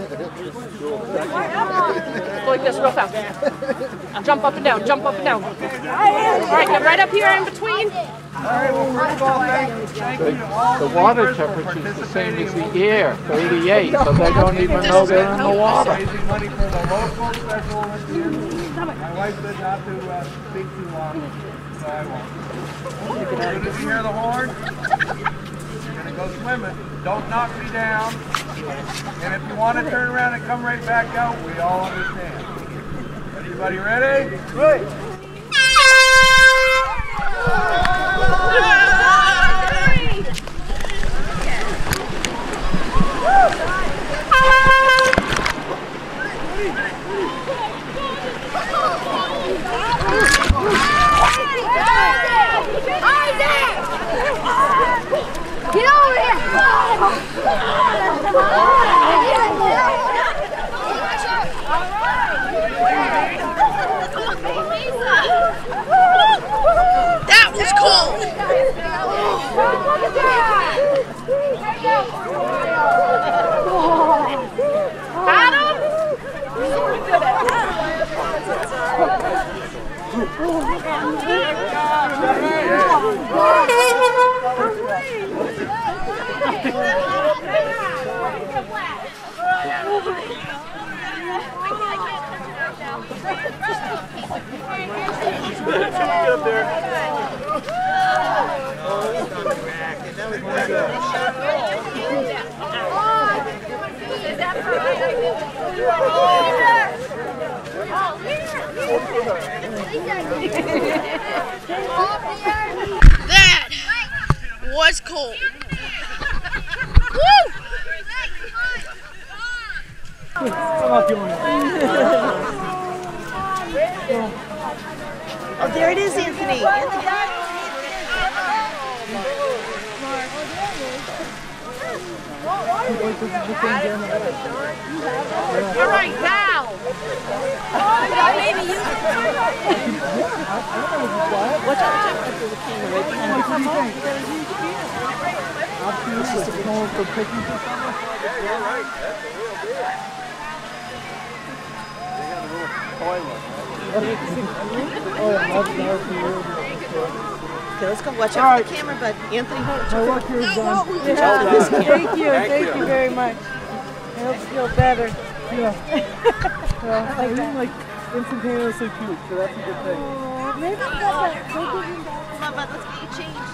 Go like this real fast. Jump up and down, jump up and down. All right, get right up here in between. The water temperature is the same as the air, 88, so they don't even know they're in the water. Raising money for the local Special Olympians. My wife said not to speak too long, so I won't. As soon as you hear the horn, you're going to go swimming. Don't knock me down. And if you want to turn around and come right back out, we all understand. Everybody ready? Right. Get over here! That was cool! Adam? That was cool. Woo! Oh, there it is, Anthony. All right, now. Maybe you. Watch out for the camera right behind you. Come on. Okay, let's go watch out for the camera, but Anthony, hold it. Thank you very much. It helps feel better. Yeah. Like instantaneously cute, so that's a good thing. Maybe that's that. Come on, bud, let's get you changed.